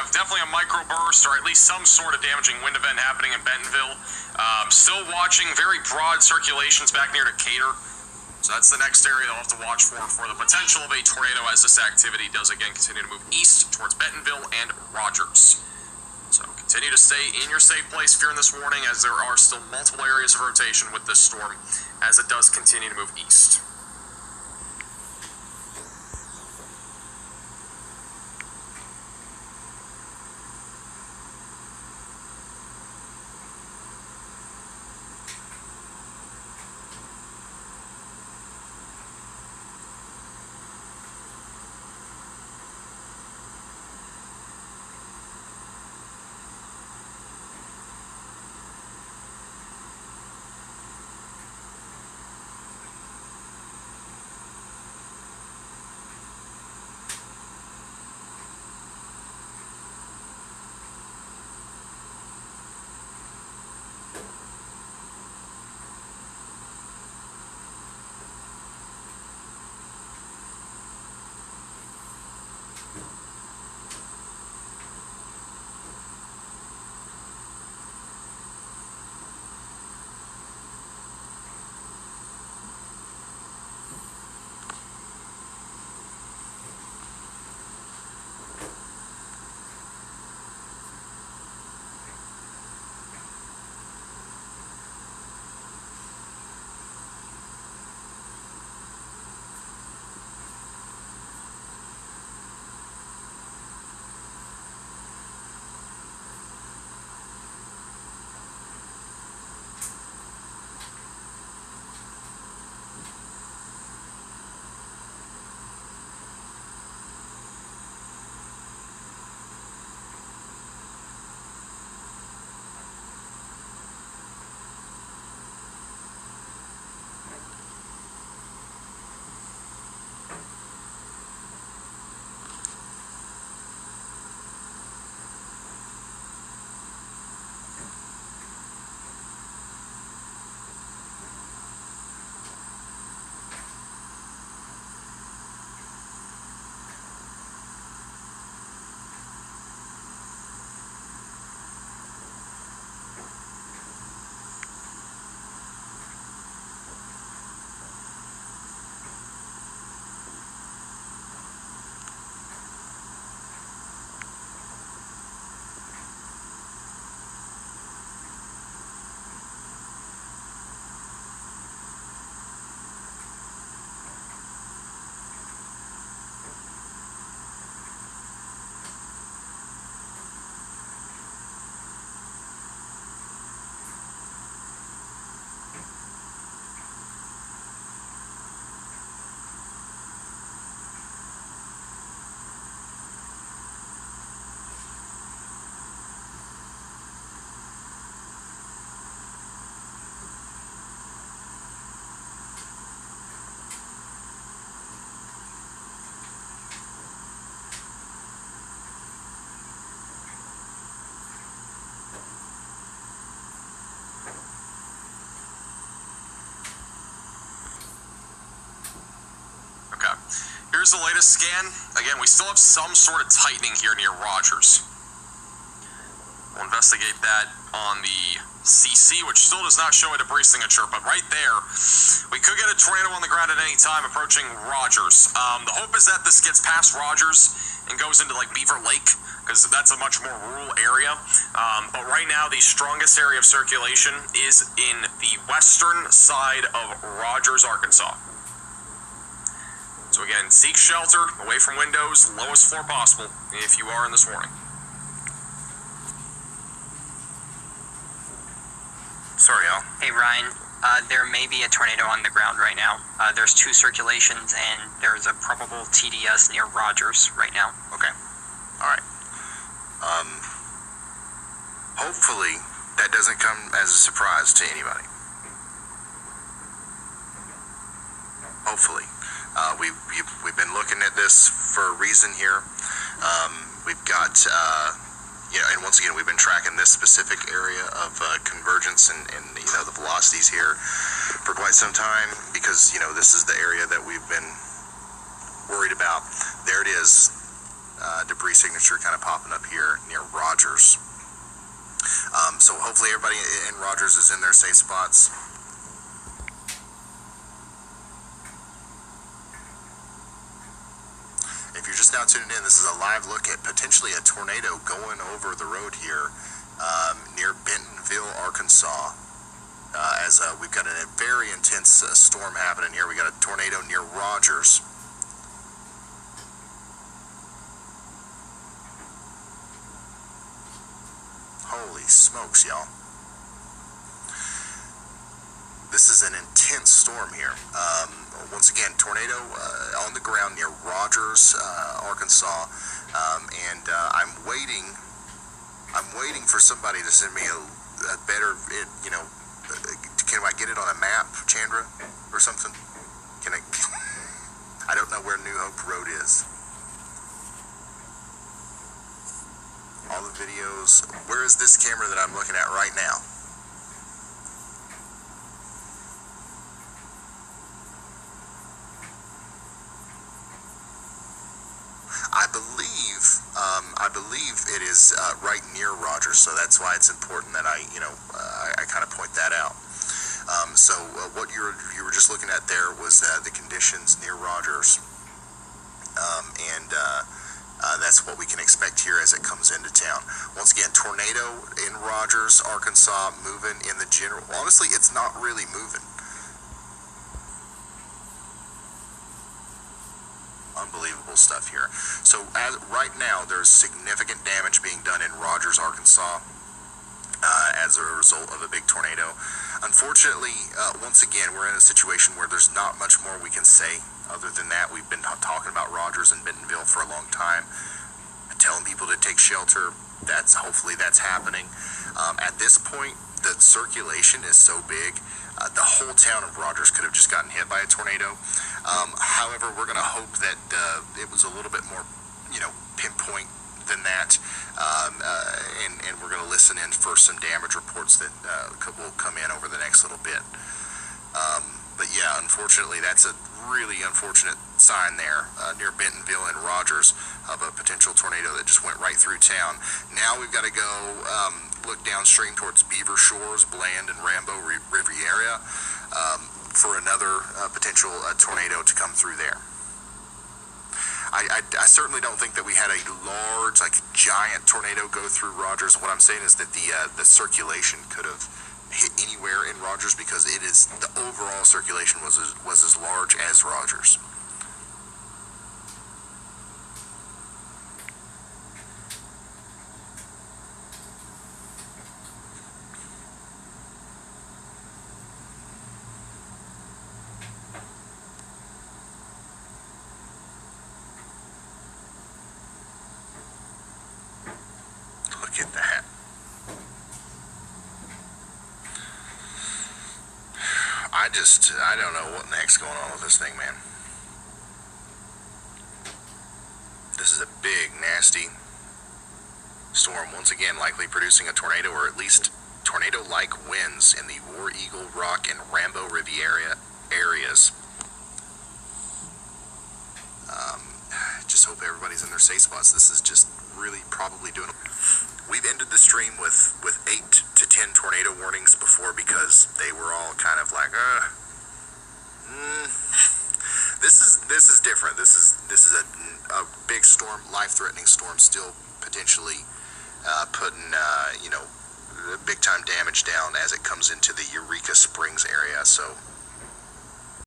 have definitely a microburst or at least some sort of damaging wind event happening in Bentonville. Still watching very broad circulations back near Decatur. So that's the next area they'll have to watch for the potential of a tornado as this activity does again continue to move east towards Bentonville and Rogers. So continue to stay in your safe place if you're in this warning, as there are still multiple areas of rotation with this storm as it does continue to move east. Here's the latest scan. Again, we still have some sort of tightening here near Rogers. We'll investigate that on the CC, which still does not show a debris signature, but right there, we could get a tornado on the ground at any time approaching Rogers. The hope is that this gets past Rogers and goes into like Beaver Lake, because that's a much more rural area. But right now, the strongest area of circulation is in the western side of Rogers, Arkansas. So again, seek shelter, away from windows, lowest floor possible, if you are in this warning. Sorry, Al. Hey, Ryan. There may be a tornado on the ground right now. There's 2 circulations, and there's a probable TDS near Rogers right now. Okay. All right. Hopefully, that doesn't come as a surprise to anybody. Hopefully. We've been looking at this for a reason here. We've got, and once again, we've been tracking this specific area of convergence and the velocities here for quite some time, because, this is the area that we've been worried about. There it is. debris signature kind of popping up here near Rogers. So hopefully everybody in Rogers is in their safe spots. If you're just now tuning in, this is a live look at potentially a tornado going over the road here near Bentonville, Arkansas. As we've got a very intense storm happening here. We got a tornado near Rogers. Holy smokes, y'all. This is an intense storm here. Once again, tornado on the ground near Rogers, Arkansas. And I'm waiting for somebody to send me a better, can I get it on a map, Chandra, or something? Can I? I don't know where New Hope Road is. All the videos. Where is this camera that I'm looking at right now? I believe it is right near Rogers, so that's why it's important that I kind of point that out. So what you were just looking at there was the conditions near Rogers, and that's what we can expect here as it comes into town. Once again, tornado in Rogers, Arkansas, moving in the general. Honestly, it's not really moving. Unbelievable stuff here. So right now, there's significant damage being done in Rogers, Arkansas, as a result of a big tornado. Unfortunately, once again, we're in a situation where there's not much more we can say. Other than that, we've been talking about Rogers and Bentonville for a long time, telling people to take shelter. Hopefully that's happening. At this point, the circulation is so big. The whole town of Rogers could have just gotten hit by a tornado. However, we're going to hope that it was a little bit more, pinpoint than that. And we're going to listen in for some damage reports that will come in over the next little bit. But yeah, unfortunately, that's a really unfortunate sign there near Bentonville and Rogers of a potential tornado that just went right through town. Now we've got to go look downstream towards Beaver Shores, Bland, and Rambo Riviera for another potential tornado to come through there. I certainly don't think that we had a large, giant tornado go through Rogers. What I'm saying is that the circulation could have hit anywhere in Rogers because the overall circulation was as large as Rogers. Look at that. I don't know what the heck's going on with this thing, man. This is a big, nasty storm. Once again, likely producing a tornado, or at least tornado-like winds in the War Eagle, Rock, and Rambo Riviera areas. Just hope everybody's in their safe spots. This is just really probably doing it. We've ended the stream with 8 to 10 tornado warnings before because they were all kind of like, This is different. This is a big storm, life-threatening storm, still potentially putting big time damage down as it comes into the Eureka Springs area. So